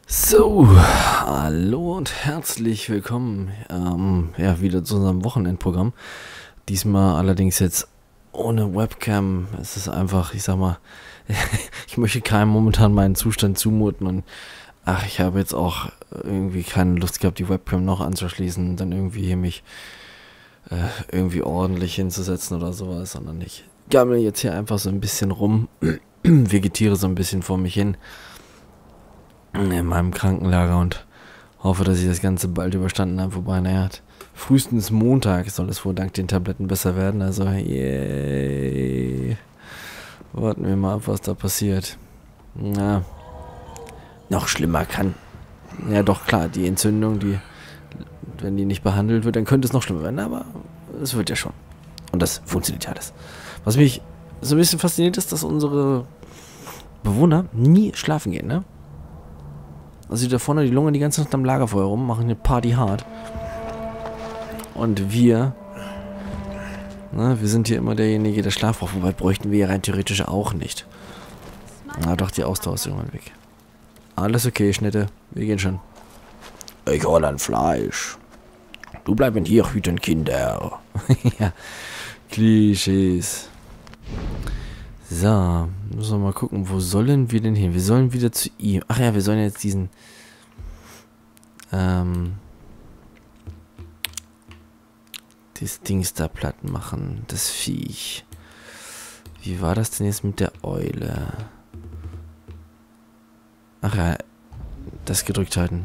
So, hallo und herzlich willkommen ja, wieder zu unserem Wochenendprogramm. Diesmal allerdings jetzt ohne Webcam. Es ist einfach, ich sag mal, ich möchte keinem momentan meinen Zustand zumuten und ich habe jetzt auch irgendwie keine Lust gehabt, die Webcam noch anzuschließen und dann irgendwie hier mich irgendwie ordentlich hinzusetzen oder sowas, sondern ich gammel jetzt hier einfach so ein bisschen rum, vegetiere so ein bisschen vor mich hin in meinem Krankenlager und hoffe, dass ich das Ganze bald überstanden habe. Wobei, naja, frühestens Montag soll es wohl dank den Tabletten besser werden. Also, yay. Warten wir mal ab, was da passiert. Na, noch schlimmer kann. Ja, doch, klar, die Entzündung, wenn die nicht behandelt wird, dann könnte es noch schlimmer werden. Aber es wird ja schon. Und das funktioniert ja alles. Was mich so ein bisschen fasziniert ist, dass unsere Bewohner nie schlafen gehen, ne? Also da vorne die Lunge die ganze Nacht am Lagerfeuer rum, machen eine Party hart. Und wir sind hier immer derjenige, der Schlaf braucht. Wobei bräuchten wir ja rein theoretisch auch nicht. Na doch, die Ausdauer ist irgendwann weg. Alles okay, Schnitte. Wir gehen schon. Ich hol ein Fleisch. Du bleiben hier hüten, Kinder. Ja, Klischees. So, müssen wir mal gucken, wo sollen wir denn hin? Wir sollen wieder zu ihm. Ach ja, wir sollen jetzt diesen das Dings da platt machen, das Viech. Wie war das denn jetzt mit der Eule? Ach ja, das gedrückt halten.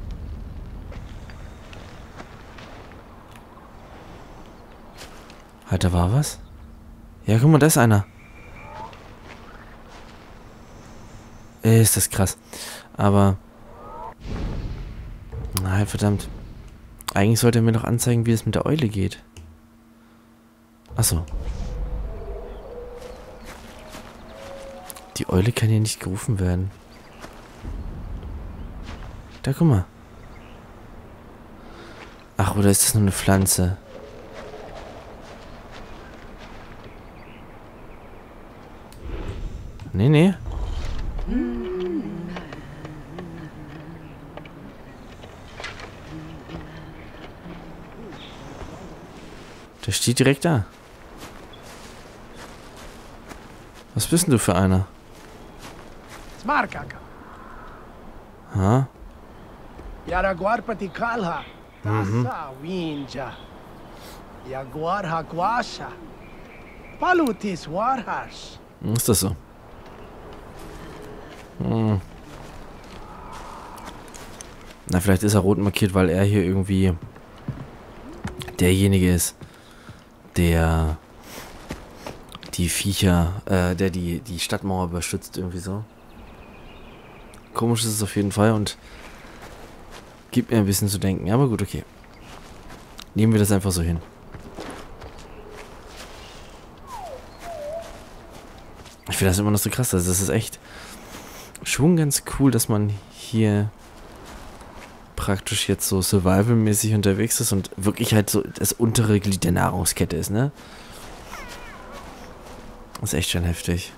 Halt, da war was? Ja, guck mal, da ist einer. Ist das krass. Aber na, verdammt. Eigentlich sollte er mir doch anzeigen, wie es mit der Eule geht. Achso. Die Eule kann hier nicht gerufen werden. Da, guck mal. Ach, oder ist das nur eine Pflanze? Nee. Der steht direkt da. Was bist denn du für einer? Smarkaka. Ha? Yaraguar patikalha. Tasa winja. Jaguar hakwasha. Palutis warhash. Ist das so? Na, vielleicht ist er rot markiert, weil er hier irgendwie derjenige ist, der die Viecher, der die Stadtmauer beschützt, irgendwie so. Komisch ist es auf jeden Fall und gibt mir ein bisschen zu denken. Aber gut, okay. Nehmen wir das einfach so hin. Ich finde das immer noch so krass. Also das ist echt schon ganz cool, dass man hier praktisch jetzt so survival-mäßig unterwegs ist und wirklich halt so das untere Glied der Nahrungskette ist, ne? Das ist echt schon heftig.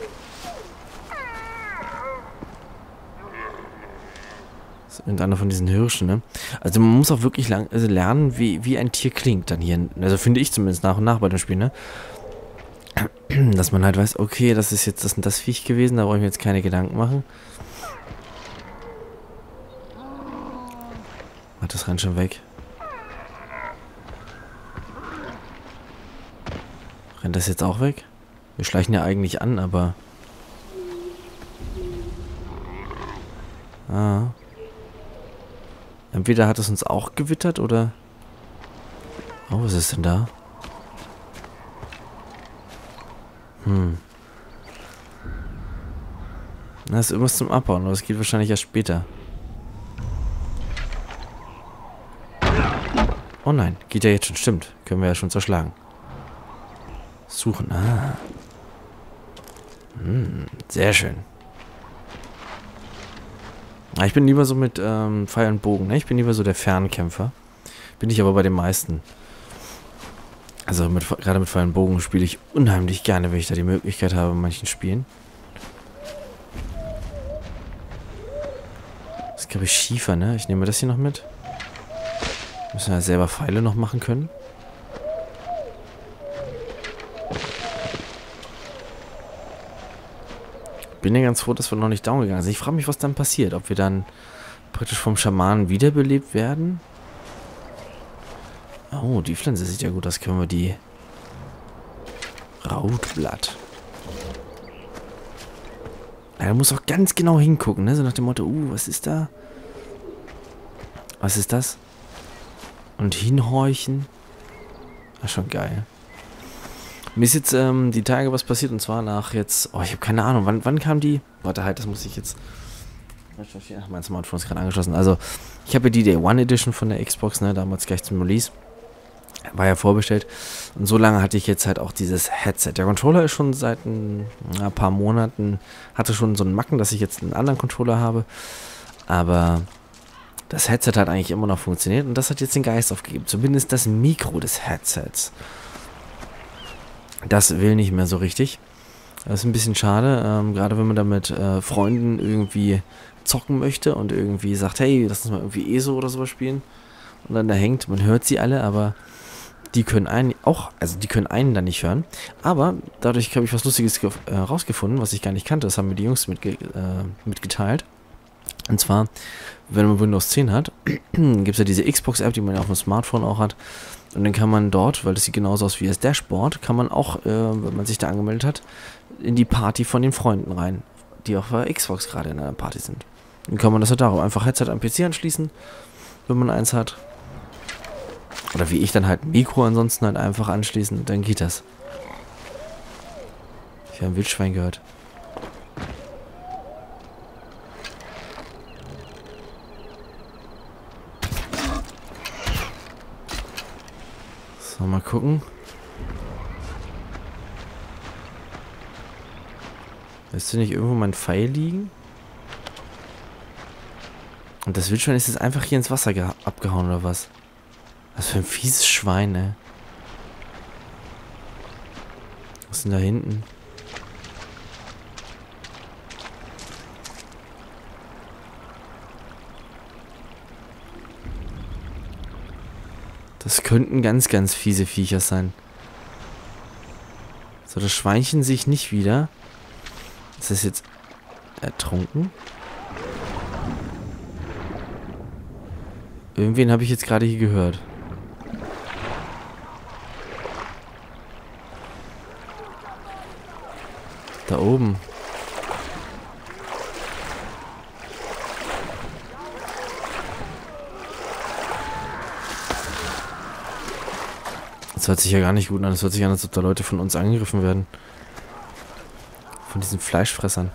Das ist irgendeiner von diesen Hirschen, ne? Also man muss auch wirklich lernen, wie ein Tier klingt dann hier. Also finde ich zumindest nach und nach bei dem Spiel, ne? Dass man halt weiß, okay, das ist jetzt das und das Viech gewesen, da brauche ich mir jetzt keine Gedanken machen. Das rennt schon weg. Rennt das jetzt auch weg? Wir schleichen ja eigentlich an, aber... Entweder hat es uns auch gewittert, oder... Oh, was ist denn da? Na, ist irgendwas zum Abbauen, aber das geht wahrscheinlich erst später. Oh nein, geht ja jetzt schon, stimmt. Können wir ja schon zerschlagen. Suchen, sehr schön. Ich bin lieber so mit Pfeil und Bogen, ne? Ich bin lieber so der Fernkämpfer. Bin ich aber bei den meisten. Also gerade mit Pfeil und Bogen spiele ich unheimlich gerne, wenn ich da die Möglichkeit habe in manchen Spielen. Das ist, glaube ich, Schiefer, ne? Ich nehme das hier noch mit. Müssen wir ja selber Pfeile noch machen können. Bin ja ganz froh, dass wir noch nicht down gegangen sind. Ich frage mich, was dann passiert. Ob wir dann praktisch vom Schamanen wiederbelebt werden. Oh, die Pflanze sieht ja gut aus. Können wir die... Rautblatt. Ja, da muss auch ganz genau hingucken, ne? So nach dem Motto, was ist da? Was ist das? Und hinhorchen. Das ist schon geil. Mir ist jetzt die Tage was passiert, und zwar nach jetzt... Oh, ich habe keine Ahnung, wann kam die... Warte halt, das muss ich jetzt... Ach, mein Smartphone ist gerade angeschlossen. Also, ich habe ja die Day One Edition von der Xbox, ne? Damals gleich zum Release. War ja vorbestellt. Und so lange hatte ich jetzt halt auch dieses Headset. Der Controller ist schon seit ein paar Monaten... Hatte schon so einen Macken, dass ich jetzt einen anderen Controller habe. Aber... Das Headset hat eigentlich immer noch funktioniert. Und das hat jetzt den Geist aufgegeben. Zumindest das Mikro des Headsets. Das will nicht mehr so richtig. Das ist ein bisschen schade, gerade wenn man da mit Freunden irgendwie zocken möchte und irgendwie sagt, hey, lass uns mal irgendwie ESO oder sowas spielen. Und dann da hängt, man hört sie alle, aber die können einen auch, also die können einen dann nicht hören. Aber dadurch habe ich was Lustiges rausgefunden, was ich gar nicht kannte. Das haben mir die Jungs mitgeteilt. Und zwar, wenn man Windows 10 hat, gibt es ja diese Xbox-App, die man ja auf dem Smartphone auch hat. Und dann kann man dort, weil das sieht genauso aus wie das Dashboard, kann man auch, wenn man sich da angemeldet hat, in die Party von den Freunden rein, die auf der Xbox gerade in einer Party sind. Dann kann man das halt darüber einfach Headset am PC anschließen, wenn man eins hat. Oder wie ich dann halt ein Mikro ansonsten halt einfach anschließen, dann geht das. Ich habe ein Wildschwein gehört. So, mal gucken. Müsste nicht irgendwo mein Pfeil liegen? Und das Wildschwein ist jetzt einfach hier ins Wasser abgehauen, oder was? Was für ein fieses Schwein, ey. Was ist denn da hinten? Das könnten ganz, ganz fiese Viecher sein. So, das Schweinchen sehe ich nicht wieder. Ist das jetzt ertrunken? Irgendwen habe ich jetzt gerade hier gehört. Da oben. Das hört sich ja gar nicht gut an. Das hört sich an, als ob da Leute von uns angegriffen werden. Von diesen Fleischfressern.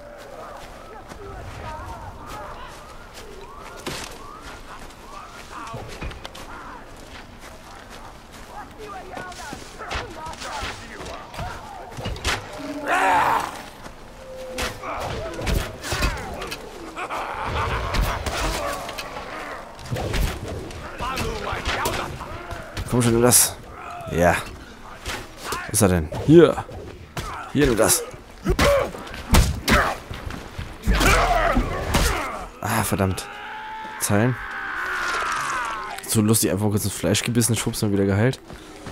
Komm schon, nimm das. Ja. Was ist er denn? Hier. Hier, nimm das. Ah, verdammt. Zeilen. So lustig, einfach kurz ins Fleisch gebissen, schwupps, mal wieder geheilt.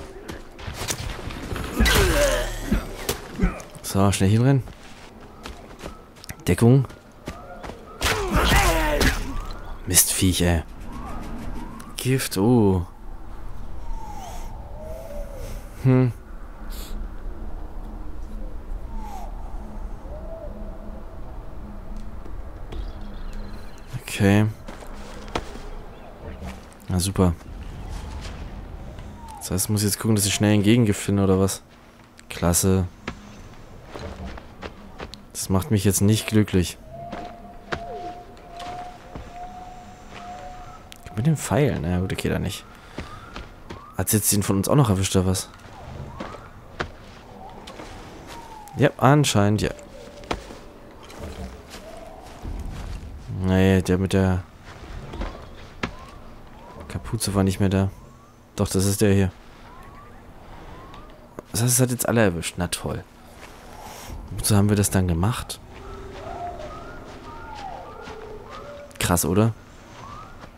So, schnell hinrennen. Deckung. Mistviech, ey. Gift, oh. Okay. Na super. Das heißt, ich muss jetzt gucken, dass ich schnell ein Gegengift finde, oder was? Klasse. Das macht mich jetzt nicht glücklich. Mit dem Pfeil? Na gut, okay, da nicht. Hat jetzt den von uns auch noch erwischt, oder was? Ja, anscheinend, ja. Nee, der mit der Kapuze war nicht mehr da. Doch, das ist der hier. Das heißt, es hat jetzt alle erwischt. Na toll. Wozu haben wir das dann gemacht? Krass, oder?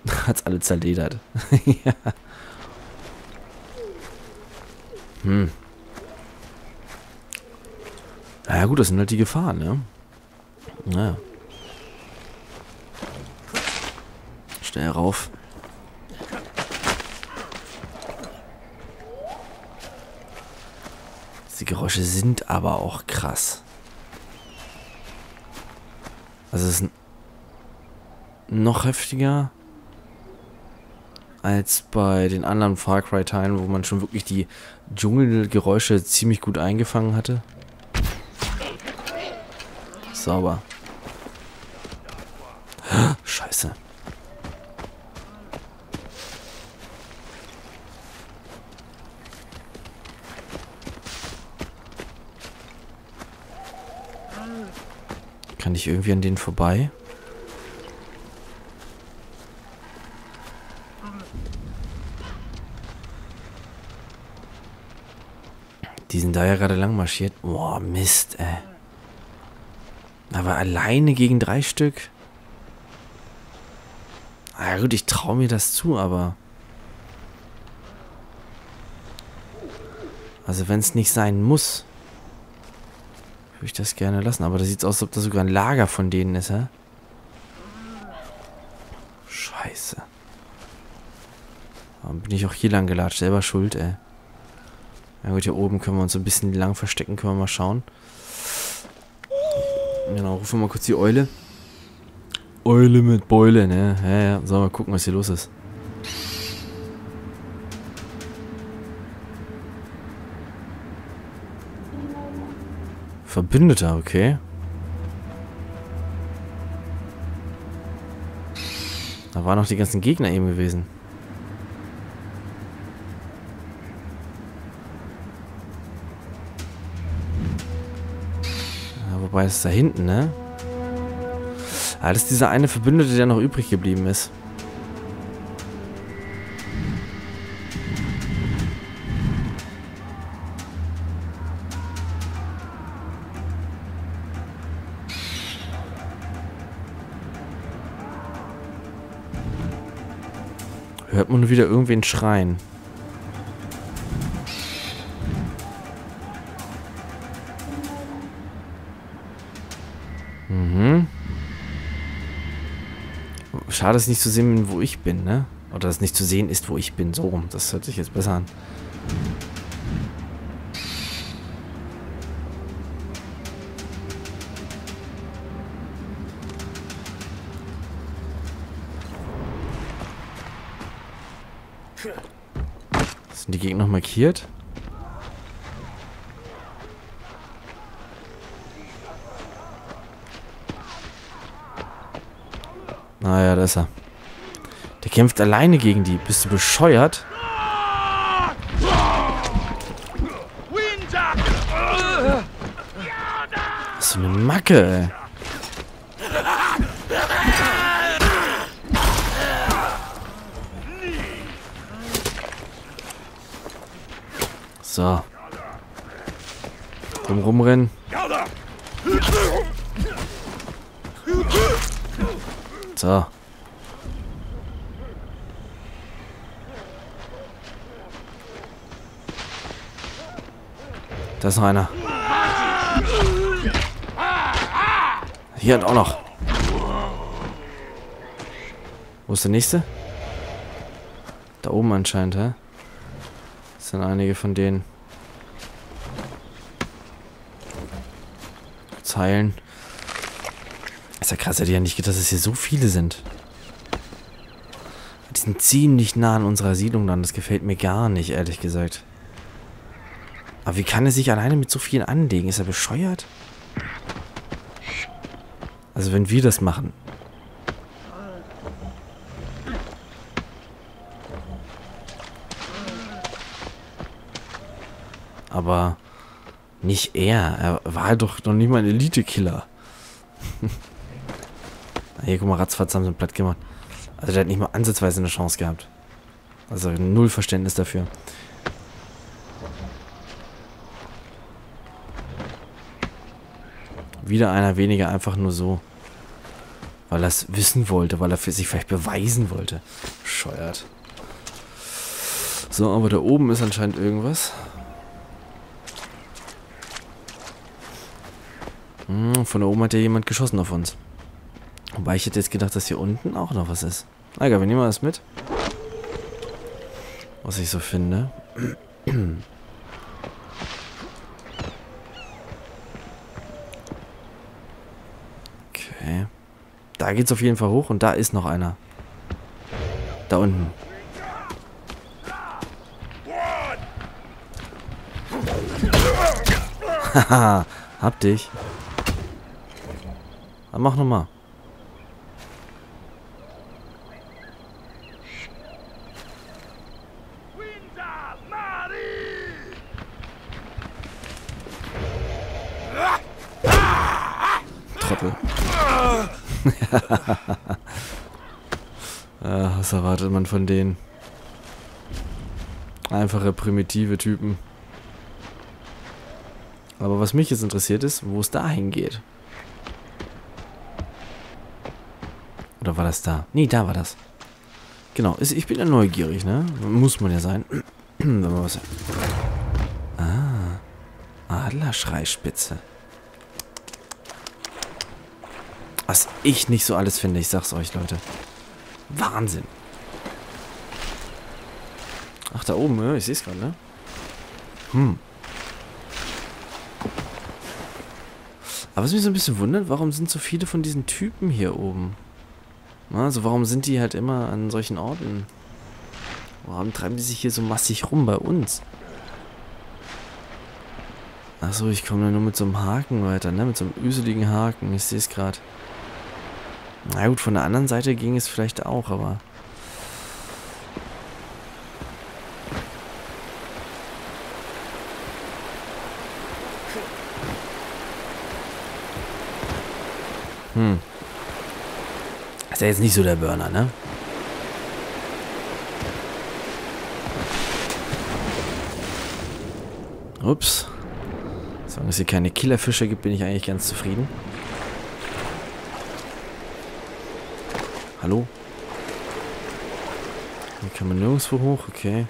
Hat's alle zerledert. Ja. Naja gut, das sind halt die Gefahren, ne? Naja. Schnell rauf. Die Geräusche sind aber auch krass. Also es ist noch heftiger als bei den anderen Far Cry Teilen, wo man schon wirklich die Dschungelgeräusche ziemlich gut eingefangen hatte. Sauber. Scheiße. Kann ich irgendwie an denen vorbei? Die sind da ja gerade lang marschiert. Boah, Mist, ey. Aber alleine gegen 3 Stück? Ah gut, ich traue mir das zu, aber... Also wenn es nicht sein muss, würde ich das gerne lassen. Aber da sieht es aus, als ob das sogar ein Lager von denen ist, hä? Scheiße. Warum bin ich auch hier lang gelatscht? Selber schuld, ey. Ja gut, hier oben können wir uns so ein bisschen lang verstecken. Können wir mal schauen. Genau, rufen wir mal kurz die Eule. Eule mit Beule, ne? Ja, ja. Sollen wir mal gucken, was hier los ist. Verbündeter, okay. Da waren noch die ganzen Gegner eben gewesen. Ja, wobei es ist da hinten, ne? Ah, das ist dieser eine Verbündete, der noch übrig geblieben ist. Hört man nur wieder irgendwen schreien. Mhm. Schade, dass nicht zu sehen, wo ich bin, ne? Oder dass nicht zu sehen ist, wo ich bin. So rum. Das hört sich jetzt besser an. Sind die Gegner noch markiert? Naja, da ist er. Der kämpft alleine gegen die. Bist du bescheuert? Was ist so eine Macke, ey. So. Rumrennen. So. Da ist noch einer. Hier hat auch noch. Wo ist der nächste? Da oben anscheinend, hä? Das sind einige von denen. Zeilen. Ist ja krass, hätte ich ja nicht gedacht, dass es hier so viele sind. Die sind ziemlich nah an unserer Siedlung dran. Das gefällt mir gar nicht, ehrlich gesagt. Aber wie kann er sich alleine mit so vielen anlegen? Ist er bescheuert? Also wenn wir das machen. Aber nicht er. Er war halt doch noch nicht mal ein Elite-Killer. Hier, guck mal, ratzfatz haben sie ihn platt gemacht. Also der hat nicht mal ansatzweise eine Chance gehabt. Also null Verständnis dafür. Wieder einer weniger, einfach nur so. Weil er es wissen wollte, weil er für sich vielleicht beweisen wollte. Bescheuert. So, aber da oben ist anscheinend irgendwas. Von da oben hat ja jemand geschossen auf uns. Wobei ich hätte jetzt gedacht, dass hier unten auch noch was ist. Na egal, wir nehmen mal das mit. Was ich so finde. Okay. Da geht's auf jeden Fall hoch und da ist noch einer. Da unten. Haha, hab dich. Dann mach nochmal. Trottel. Ja, was erwartet man von denen? Einfache, primitive Typen. Aber was mich jetzt interessiert ist, wo es da hingeht. Oder war das da? Nee, da war das. Genau, ich bin ja neugierig, ne? Muss man ja sein. Wenn man was... Ah. Adlerschreispitze. Was ich nicht so alles finde, ich sag's euch, Leute. Wahnsinn. Ach, da oben, ja, ich seh's gerade, ne? Aber was mich so ein bisschen wundert, warum sind so viele von diesen Typen hier oben? Also warum sind die halt immer an solchen Orten? Warum treiben die sich hier so massig rum bei uns? Achso, ich komme da nur mit so einem Haken weiter, ne? Mit so einem üseligen Haken, ich sehe es gerade. Na gut, von der anderen Seite ging es vielleicht auch, aber... Ist ja jetzt nicht so der Burner, ne? Ups. Solange es hier keine Killerfische gibt, bin ich eigentlich ganz zufrieden. Hallo? Hier kann man nirgendwo hoch, okay.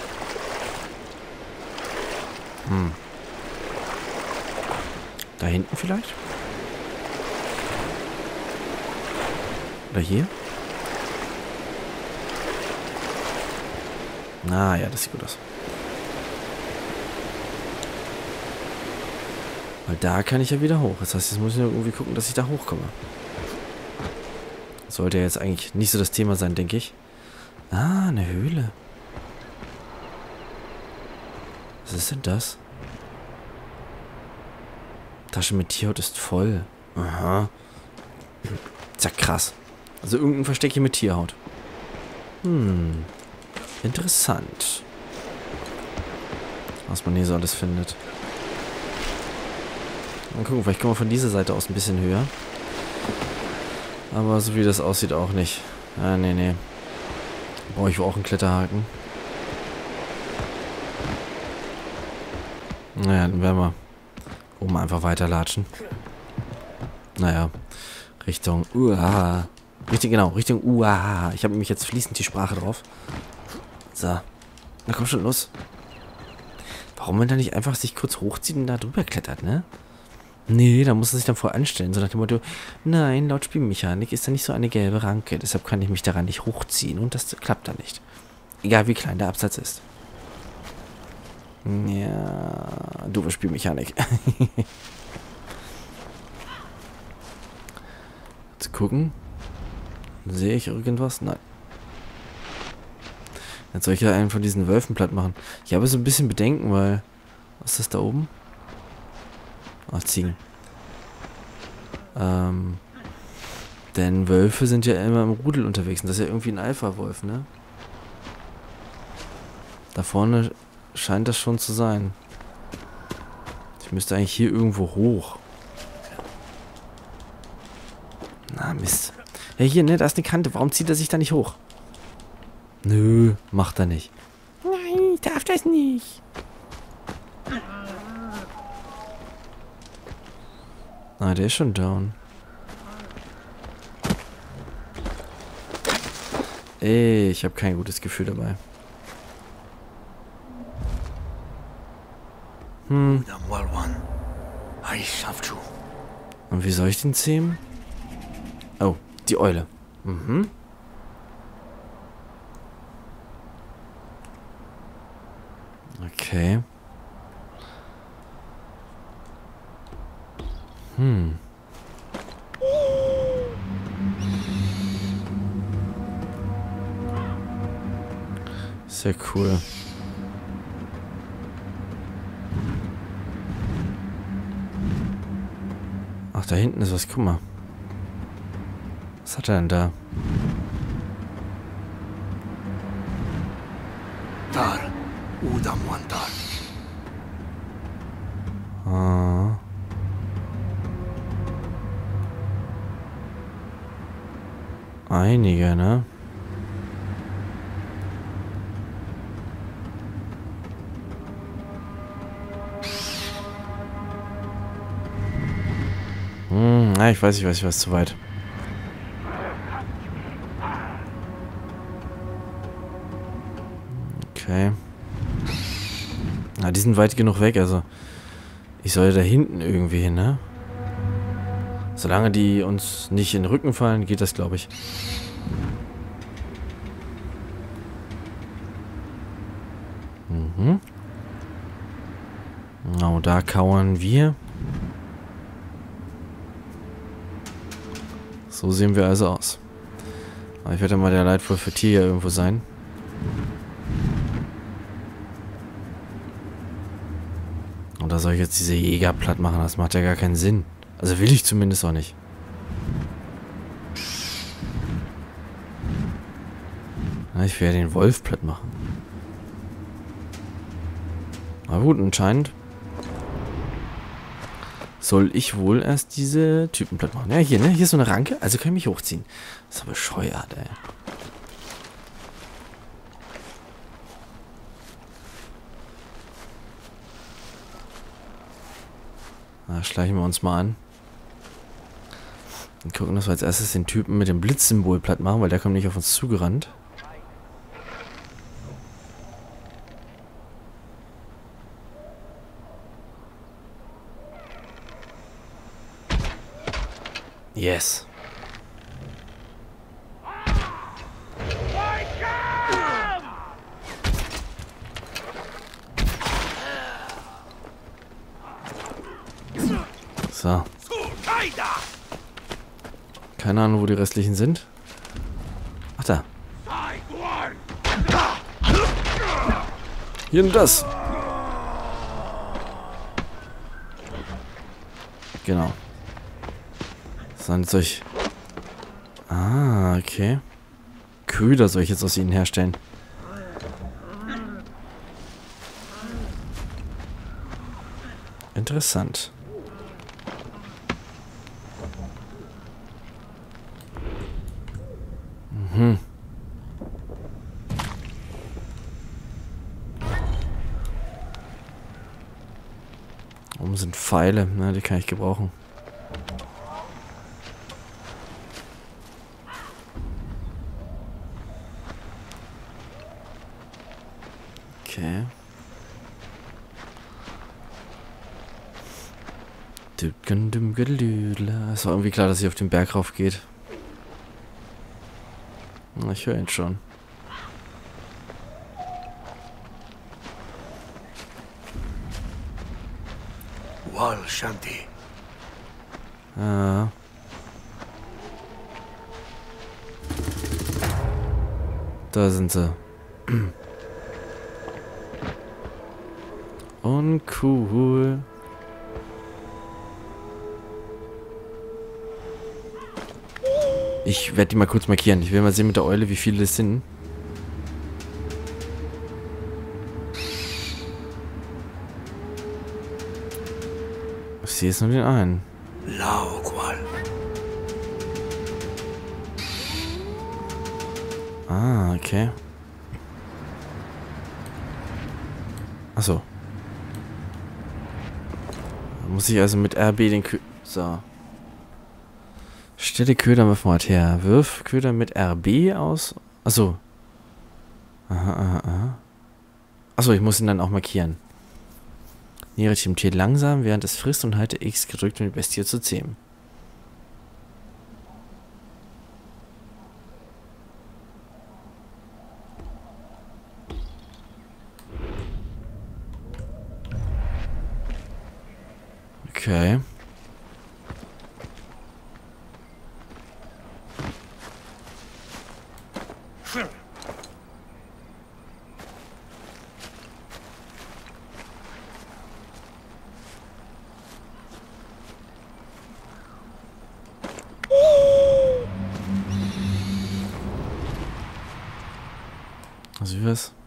Da hinten vielleicht? Oder hier? Ah, ja, das sieht gut aus. Weil da kann ich ja wieder hoch. Das heißt, jetzt muss ich nur irgendwie gucken, dass ich da hochkomme. Sollte ja jetzt eigentlich nicht so das Thema sein, denke ich. Ah, eine Höhle. Was ist denn das? Tasche mit Tierhaut ist voll. Aha. Ist ja krass. Also irgendein Versteck hier mit Tierhaut. Interessant. Was man hier so alles findet. Mal gucken, vielleicht kommen wir von dieser Seite aus ein bisschen höher. Aber so wie das aussieht auch nicht. Ah, nee. Brauche ich wohl auch einen Kletterhaken. Naja, dann werden wir oben einfach weiterlatschen. Naja, Richtung Richtung Uaha. Ich habe nämlich jetzt fließend die Sprache drauf. So. Na komm schon, los. Warum man da nicht einfach sich kurz hochzieht und da drüber klettert, ne? Nee, da muss er sich dann voll anstellen. So nach dem Motto, nein, laut Spielmechanik ist da nicht so eine gelbe Ranke. Deshalb kann ich mich daran nicht hochziehen und das klappt dann nicht. Egal wie klein der Absatz ist. Ja, doofe Spielmechanik. Zu gucken. Sehe ich irgendwas? Nein. Jetzt soll ich ja einen von diesen Wölfen platt machen. Ich habe so ein bisschen Bedenken, weil... Was ist das da oben? Ach, Ziegen. Denn Wölfe sind ja immer im Rudel unterwegs. Und das ist ja irgendwie ein Alpha-Wolf, ne? Da vorne scheint das schon zu sein. Ich müsste eigentlich hier irgendwo hoch. Na, Mist. Ja, hier, ne, da ist eine Kante. Warum zieht er sich da nicht hoch? Nö, macht er nicht. Nein, ich darf das nicht. Ah, der ist schon down. Ich habe kein gutes Gefühl dabei. Und wie soll ich den zähmen? Oh, die Eule. Mhm. Okay. Sehr cool. Ach, da hinten ist was. Guck mal. Was hat er denn da? Ah. Einige, ne? Ich weiß, ich weiß zu weit. Okay. Na, die sind weit genug weg, also ich soll da hinten irgendwie hin, ne? Solange die uns nicht in den Rücken fallen, geht das, glaube ich. Genau, da kauern wir. So sehen wir also aus. Aber ich werde mal der Leitwolf für Tier irgendwo sein. Und da soll ich jetzt diese Jäger platt machen? Das macht ja gar keinen Sinn. Also will ich zumindest auch nicht. Ja, ich werde den Wolf platt machen. Na gut, anscheinend soll ich wohl erst diese Typen platt machen. Ja, hier, ne? Hier ist so eine Ranke. Also kann ich mich hochziehen. Das ist aber bescheuert, ey. Na, schleichen wir uns mal an. Und gucken, dass wir als erstes den Typen mit dem Blitzsymbol platt machen, weil der kommt nicht auf uns zugerannt. Yes. So. Keine Ahnung, wo die restlichen sind. Ach, da. Hier und das. Genau. Dann soll ich... Ah, okay. Köder soll ich jetzt aus ihnen herstellen. Interessant. Mhm. Oben sind Pfeile, ne, die kann ich gebrauchen. Okay. Es war irgendwie klar, dass sie auf den Berg rauf geht. Ich höre ihn schon. Wal Shanti. Ah. Da sind sie. Uncool. Ich werde die mal kurz markieren. Ich will mal sehen mit der Eule, wie viele es sind. Ich sehe jetzt nur den einen. Ah, okay. Achso. Da muss ich also mit RB den So. Stelle Köder mit Format her. Wirf Köder mit RB aus Achso. Aha, aha, aha. Achso, ich muss ihn dann auch markieren. Nähere dich dem Tier langsam, während es frisst und halte X gedrückt, um die Bestie zu zähmen. Okay. Also wie was?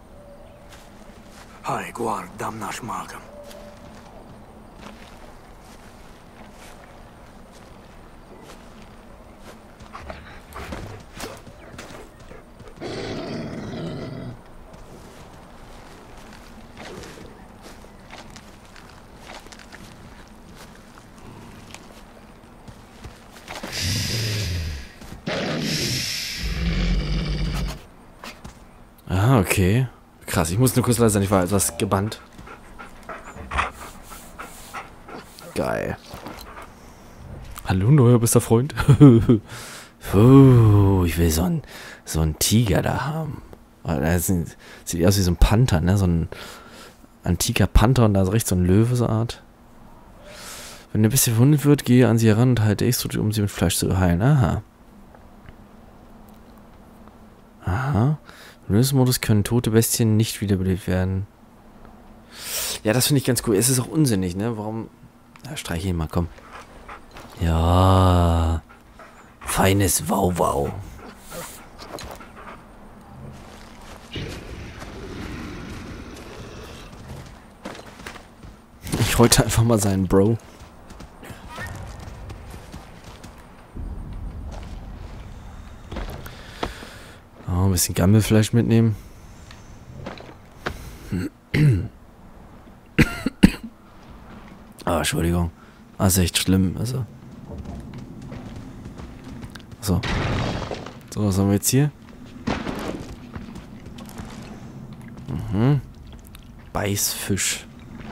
Hai, guardam naš magam. Ah, okay. Krass, ich muss nur kurz leise sein, ich war etwas gebannt. Geil. Hallo, neuer bester Freund. Ich will so einen Tiger da haben. Das sieht aus wie so ein Panther, ne? So ein antiker Panther und da ist rechts so ein Löwe, so eine Art. Wenn eine Bestie verwundet wird, gehe an sie heran und halte X, um sie mit Fleisch zu heilen. Aha. Aha. Im Lösungsmodus können tote Bestien nicht wiederbelebt werden. Ja, das finde ich ganz cool. Es ist auch unsinnig, ne? Warum... Ja, streiche ihn mal, komm. Ja. Feines Wauwau. Ich wollte einfach mal seinen Bro. Oh, ein bisschen Gammelfleisch mitnehmen. Ah, Entschuldigung. Ah, ist echt schlimm, also. So. So, was haben wir jetzt hier? Mhm. Beißfisch.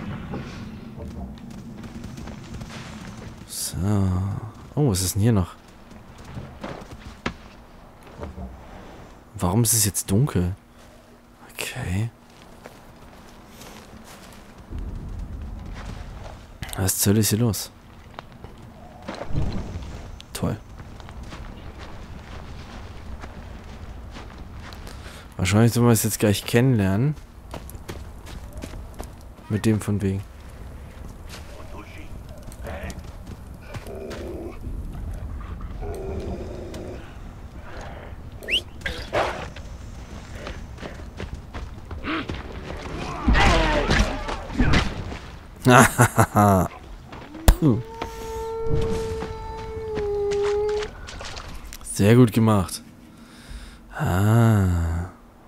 So. Oh, was ist denn hier noch? Warum ist es jetzt dunkel? Okay. Was zur Hölle ist hier los? Toll. Wahrscheinlich sollen wir es jetzt gleich kennenlernen. Mit dem von wegen. Sehr gut gemacht. Ah.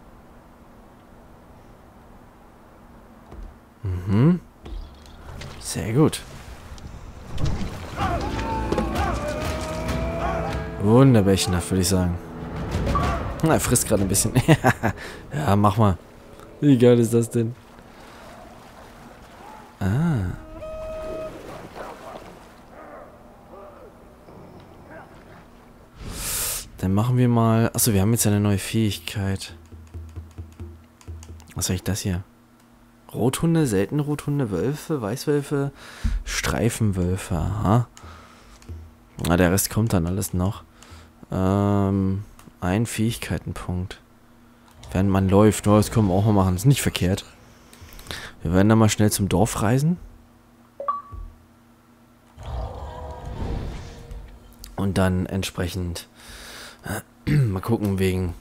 Mhm. Sehr gut. Wunderbärchenhaft, würde ich sagen. Er frisst gerade ein bisschen. Ja, mach mal. Wie geil ist das denn? Ah. Dann machen wir mal... Achso, wir haben jetzt eine neue Fähigkeit. Was ist eigentlich das hier? Rothunde, seltene Rothunde, Wölfe, Weißwölfe, Streifenwölfe. Aha. Na, der Rest kommt dann alles noch. Ein Fähigkeitenpunkt. Wenn man läuft. Oh, das können wir auch mal machen. Das ist nicht verkehrt. Wir werden dann mal schnell zum Dorf reisen. Und dann entsprechend mal gucken wegen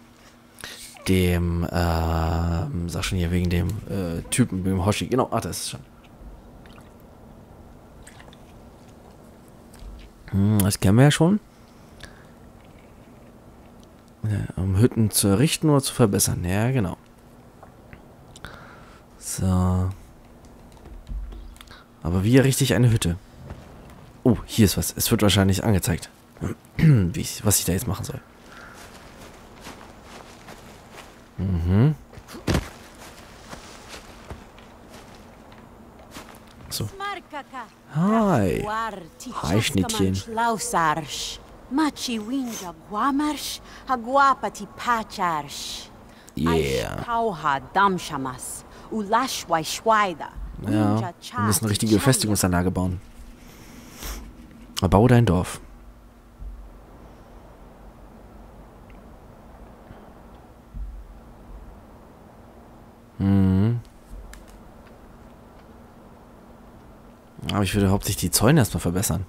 dem, sag schon hier, wegen dem Typen, wegen dem Hoshi. Genau, das ist schon. Das kennen wir ja schon. Ja, um Hütten zu errichten oder zu verbessern. Ja, genau. So. Aber wie errichte ich eine Hütte? Oh, hier ist was. Es wird wahrscheinlich angezeigt. Was ich da jetzt machen soll. Mhm. So. Hi. Hi, Schnittchen. Yeah. Ja, wir müssen eine richtige Befestigungsanlage bauen. Bau dein Dorf. Mhm. Aber ich würde hauptsächlich die Zäune erstmal verbessern.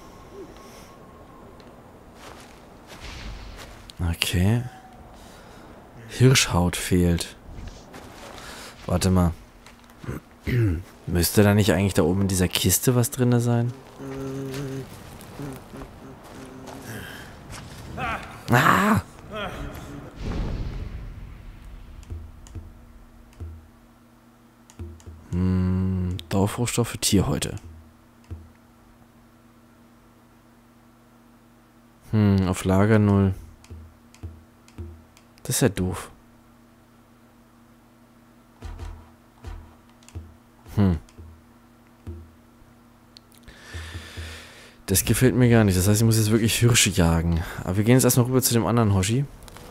Okay. Hirschhaut fehlt. Warte mal. Müsste da nicht eigentlich da oben in dieser Kiste was drin sein? Ah! Dorfrohstoffe, Tierhäute. Auf Lager 0. Das ist ja doof. Das gefällt mir gar nicht. Das heißt, ich muss jetzt wirklich Hirsche jagen. Aber wir gehen jetzt erstmal rüber zu dem anderen Hoshi.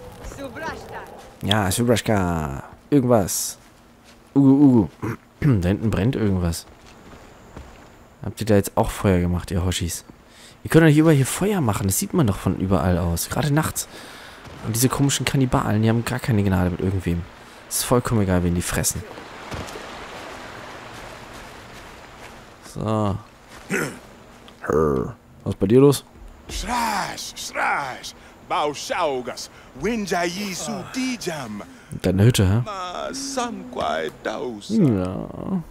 Ja, Subraschka. Irgendwas. Ugu. Da hinten brennt irgendwas. Habt ihr da jetzt auch Feuer gemacht, ihr Hoshis? Ihr könnt doch nicht überall hier Feuer machen. Das sieht man doch von überall aus. Gerade nachts. Und diese komischen Kannibalen, die haben gar keine Gnade mit irgendwem. Es ist vollkommen egal, wen die fressen. So. Was ist bei dir los? Deine Hütte, hä? Ja.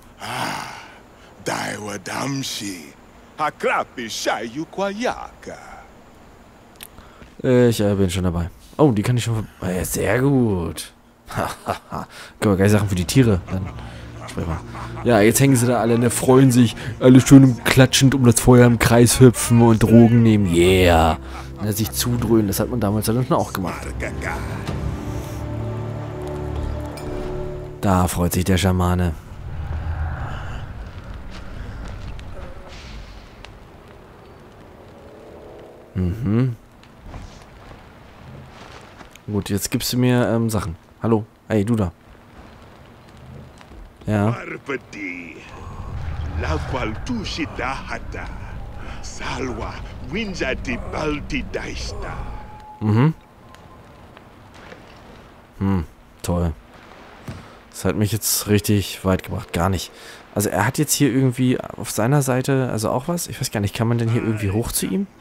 Ich bin schon dabei. Oh, die kann ich schon... Ja, sehr gut. Können wir geile Sachen für die Tiere. Dann ja, jetzt hängen sie da alle, ne, freuen sich. Alle schön klatschend um das Feuer im Kreis hüpfen und Drogen nehmen. Yeah. Ne, sich zudröhnen, das hat man damals dann auch gemacht. Da freut sich der Schamane. Gut, jetzt gibst du mir Sachen. Hallo. Hey, du da. Ja. Toll. Das hat mich jetzt richtig weit gebracht. Gar nicht. Also er hat jetzt hier irgendwie auf seiner Seite, also auch was? Ich weiß gar nicht, kann man denn hier irgendwie hoch zu ihm?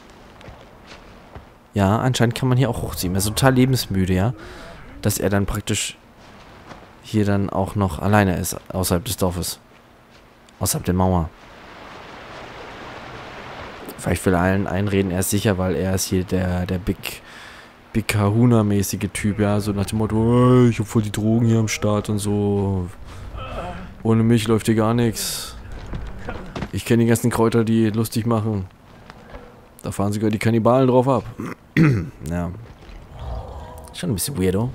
Ja, anscheinend kann man hier auch hoch zu ihm. Er ist total lebensmüde, ja. Dass er dann praktisch hier dann auch noch alleine ist, außerhalb des Dorfes. Außerhalb der Mauer. Vielleicht will er allen einreden, er ist sicher, weil er ist hier der Big Kahuna-mäßige Typ, ja. So nach dem Motto, ich hab voll die Drogen hier am Start und so. Ohne mich läuft hier gar nichts. Ich kenne die ganzen Kräuter, die lustig machen. Da fahren sogar die Kannibalen drauf ab. Ja. Schon ein bisschen weirdo.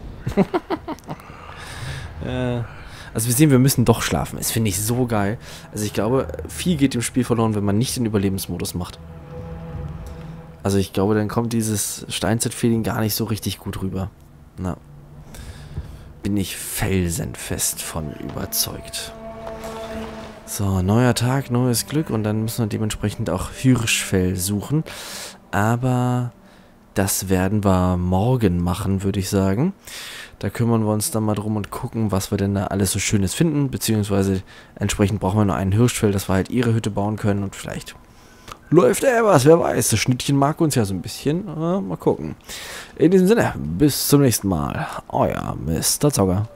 Also wir sehen, wir müssen doch schlafen. Das finde ich so geil. Also ich glaube, viel geht im Spiel verloren, wenn man nicht den Überlebensmodus macht. Also ich glaube, dann kommt dieses Steinzeit-Feeling gar nicht so richtig gut rüber. Na. Bin ich felsenfest von überzeugt. So, neuer Tag, neues Glück und dann müssen wir dementsprechend auch Hirschfell suchen. Aber das werden wir morgen machen, würde ich sagen. Da kümmern wir uns dann mal drum und gucken, was wir denn da alles so Schönes finden. Beziehungsweise entsprechend brauchen wir noch einen Hirschfell, dass wir halt ihre Hütte bauen können und vielleicht läuft was, wer weiß. Das Schnittchen mag uns ja so ein bisschen. Mal gucken. In diesem Sinne, bis zum nächsten Mal. Euer Mr. Zauger.